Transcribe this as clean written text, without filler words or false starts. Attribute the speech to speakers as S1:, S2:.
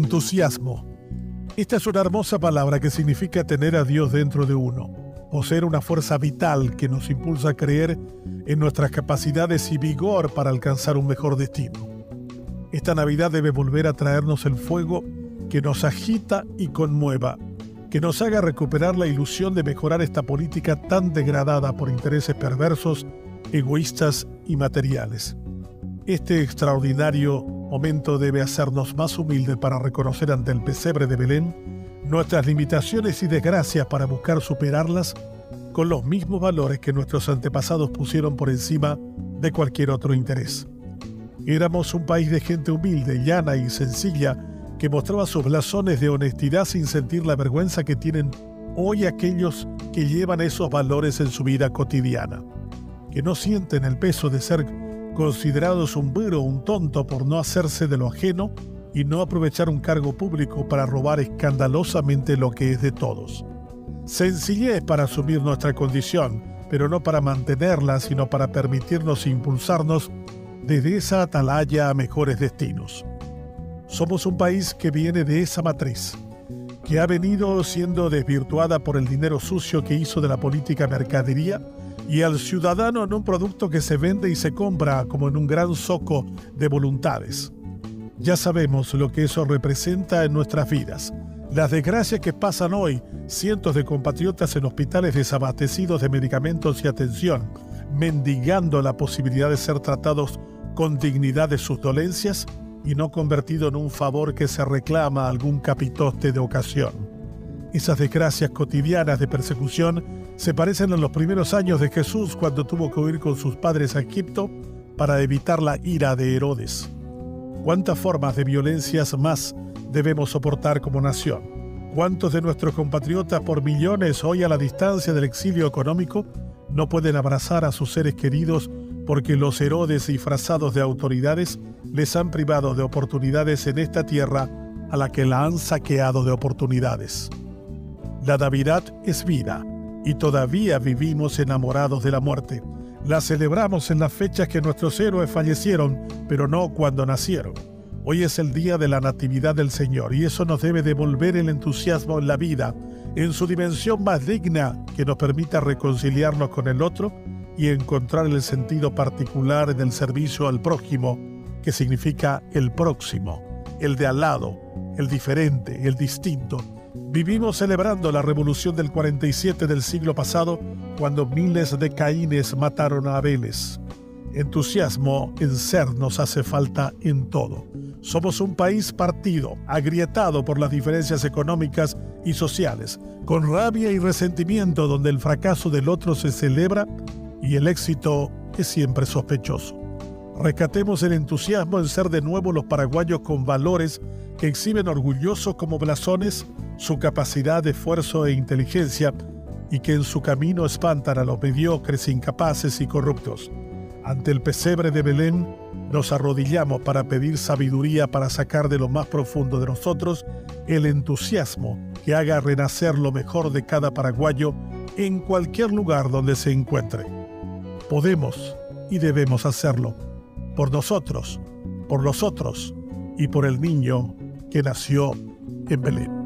S1: Entusiasmo. Esta es una hermosa palabra que significa tener a Dios dentro de uno, poseer una fuerza vital que nos impulsa a creer en nuestras capacidades y vigor para alcanzar un mejor destino. Esta Navidad debe volver a traernos el fuego que nos agita y conmueva, que nos haga recuperar la ilusión de mejorar esta política tan degradada por intereses perversos, egoístas y materiales. Este extraordinario momento debe hacernos más humildes para reconocer ante el pesebre de Belén nuestras limitaciones y desgracias para buscar superarlas con los mismos valores que nuestros antepasados pusieron por encima de cualquier otro interés. Éramos un país de gente humilde, llana y sencilla que mostraba sus blasones de honestidad sin sentir la vergüenza que tienen hoy aquellos que llevan esos valores en su vida cotidiana, que no sienten el peso de ser considerados un burro o un tonto por no hacerse de lo ajeno y no aprovechar un cargo público para robar escandalosamente lo que es de todos. Sencillez para asumir nuestra condición, pero no para mantenerla, sino para permitirnos impulsarnos desde esa atalaya a mejores destinos. Somos un país que viene de esa matriz, que ha venido siendo desvirtuada por el dinero sucio que hizo de la política mercadería y al ciudadano en un producto que se vende y se compra como en un gran zoco de voluntades. Ya sabemos lo que eso representa en nuestras vidas. Las desgracias que pasan hoy cientos de compatriotas en hospitales desabastecidos de medicamentos y atención, mendigando la posibilidad de ser tratados con dignidad de sus dolencias y no convertido en un favor que se reclama a algún capitoste de ocasión. Esas desgracias cotidianas de persecución se parecen a los primeros años de Jesús cuando tuvo que huir con sus padres a Egipto para evitar la ira de Herodes. ¿Cuántas formas de violencias más debemos soportar como nación? ¿Cuántos de nuestros compatriotas por millones hoy a la distancia del exilio económico no pueden abrazar a sus seres queridos porque los Herodes disfrazados de autoridades les han privado de oportunidades en esta tierra a la que la han saqueado de oportunidades? La Navidad es vida y todavía vivimos enamorados de la muerte. La celebramos en las fechas que nuestros héroes fallecieron, pero no cuando nacieron. Hoy es el día de la Natividad del Señor y eso nos debe devolver el entusiasmo en la vida, en su dimensión más digna que nos permita reconciliarnos con el otro y encontrar el sentido particular en el servicio al prójimo, que significa el próximo, el de al lado, el diferente, el distinto. Vivimos celebrando la revolución del 47 del siglo pasado, cuando miles de Caínes mataron a Abeles. Entusiasmo en ser nos hace falta en todo. Somos un país partido, agrietado por las diferencias económicas y sociales, con rabia y resentimiento donde el fracaso del otro se celebra y el éxito es siempre sospechoso. Rescatemos el entusiasmo en ser de nuevo los paraguayos con valores que exhiben orgullosos como blasones su capacidad de esfuerzo e inteligencia y que en su camino espantan a los mediocres, incapaces y corruptos. Ante el pesebre de Belén, nos arrodillamos para pedir sabiduría para sacar de lo más profundo de nosotros el entusiasmo que haga renacer lo mejor de cada paraguayo en cualquier lugar donde se encuentre. Podemos y debemos hacerlo por nosotros, por los otros y por el niño que nació en Belén.